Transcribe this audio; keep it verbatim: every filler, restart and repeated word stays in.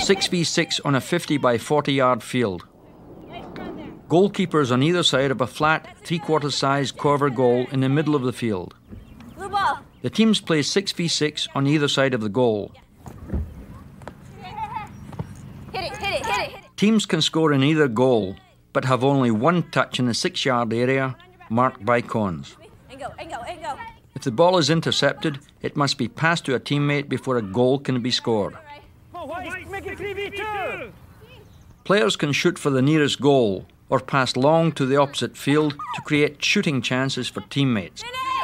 six v six on a fifty by forty yard field. Goalkeepers on either side of a flat, three-quarter size Coerver goal in the middle of the field. Blue ball. The teams play six v six on either side of the goal. Hit it, hit it, hit it. Teams can score in either goal, but have only one touch in the six-yard area, marked by cones. And go, and go, and go. If the ball is intercepted, it must be passed to a teammate before a goal can be scored. Players can shoot for the nearest goal or pass long to the opposite field to create shooting chances for teammates.